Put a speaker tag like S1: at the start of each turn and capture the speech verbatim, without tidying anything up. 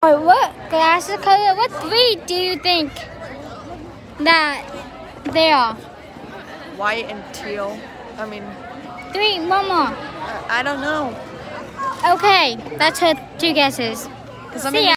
S1: What glasses color? What three do you think that they are?
S2: White and teal. I mean,
S1: Three, one more.
S2: I don't know.
S1: Okay, that's her two guesses.
S2: Cause I
S1: See
S2: mean,
S1: ya.